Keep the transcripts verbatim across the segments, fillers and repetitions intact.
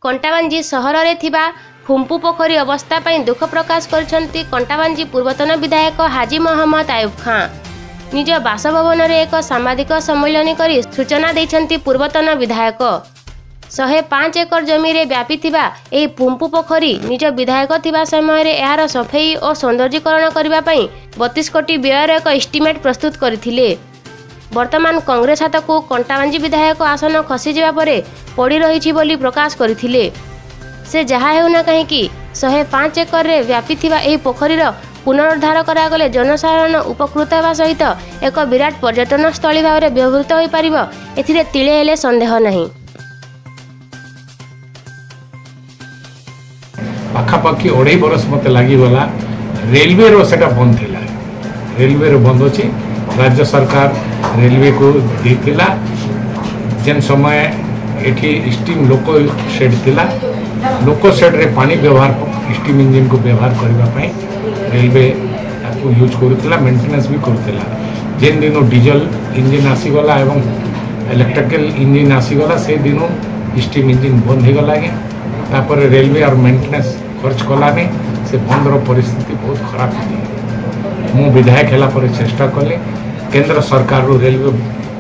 कंटाबांजी सहर में थिबा फुम्पू पोखरी अवस्था पर दुख प्रकाश करछंती कंटाबांजी पूर्वतन विधायक हाजी मोहम्मद आयुब खान। निज बासभवन में एक सांबादिक सम्मेलन कर सूचना देछंती पूर्वतन विधायक। शहे पांच एकर जमी रे व्यापी थिबा एही फुम्पू पोखरी निज विधायक थिबा समय रे एहार सफेई और सौंदर्यीकरण करबा पई बत्तीस कोटी व्ययर एक एस्टिमेट प्रस्तुत करथिले। वर्तमान कांग्रेस हाथ को कंटाबांजी विधायक आसन खसी जावा परे पड़ी रही बोली प्रकाश करथिले। से जहाँ हेउना कहीं शहे पांच एकर रे व्यापी थिबा एही पोखरीर पुनरुद्धार करागले जनसाधारण उपकृत होगा सहित एक विराट पर्यटन स्थली भाव में व्यवहृत हो पार एथिरे तिले हेले संदेह नहीं। पाखापाखि अढ़ाई बरस मत लगिगला रेलवे रो सेटा बंद थिला। रेलवे रो बंद अच्छी राज्य सरकार रेलवे को देथिला जेन समय एठी स्टीम लोको शेड थिला। लोको शेड रे पानी व्यवहार स्टीम इंजिन को व्यवहार करबा पई रेलवे को यूज करुला मेंटेनेंस भी करुला। जेन दिन डीजल इंजिन आसीगला एवं इलेक्ट्रिकल इंजिन आसीगला से दिन स्टीम इंजिन बंद हो गला। तापर रेलवे और मेंटेनेंस खर्च कलानी से बंदर परिस्थिति बहुत खराब थी। मु विधायक हैला पर चेष्टा कले केंद्र सरकार रो रेलवे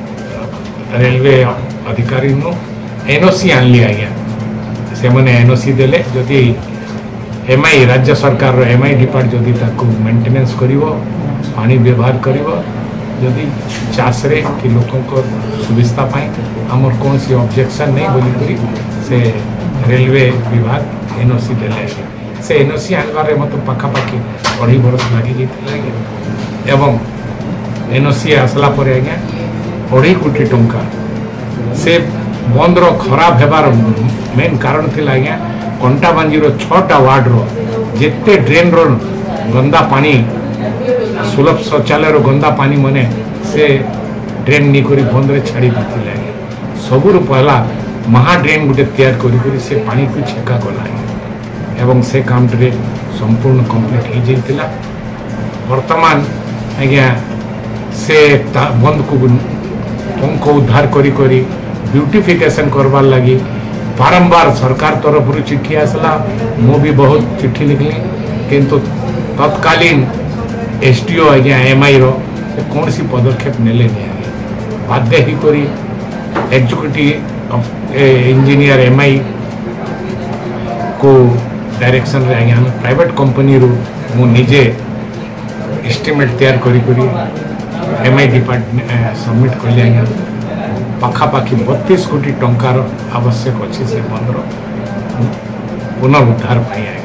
रेलवे अधिकारी नु एनओसी आनली आज्ञा से मैंने एनओसी देले जदि एमआई राज्य सरकार रो एमआई डिपार्ट जदि ताको मेंटेनेंस करिवो पानी व्यवहार करिवो जदि चाष रे कि लोकों को सुविधा पाई हमर कौन सी ऑब्जेक्शन नहीं बोली करी से रेलवे विभाग एनओसी देले। से एनओसी आनबारे मत पाखापाखि अढ़ी बरस लगी जाइए एवं एनओसी आसला पर आज्ञा अढ़ी कोटी टंका से बंदर खराब हेबार मेन कारण थिला आज्ञा कंटाबांजी रो छटा वार्ड रो जेते ड्रेन रो गंदा पानी सुलभ शौचालय रो गंदा पानी मने से ड्रेन नहीं करी बंद रे छाड़ी दिथिला। सबुरु पहला महा ड्रेन गुटे तैयार करी करी से पानी को छेका गला एवं से काम रे संपूर्ण कंप्लीट हो जाइतिला। वर्तमान आज्ञा से बंद को पंख उद्धार करी करी ब्यूटिफिकेशन करवार लगी बारंबार सरकार तरफ चिट्ठी आसला। मु भी बहुत चिट्ठी लिखली किंतु तत्कालीन एसडीओ आज्ञा एमआई रो कौन सी पदक्षेप नेले नहीं बाध्य ही करी एग्जीक्यूटिव इंजीनियर एमआई को डायरेक्शन रे आज्ञा प्राइवेट कंपनी रो मु निजे एस्टिमेट तैयार करी करी एमआई डिपार्टमेंट सबमिट कली आज्ञा पाखापाखि बत्तीस कोटी टंकार आवश्यक अच्छी से बंदर पुनरुद्धार पाई।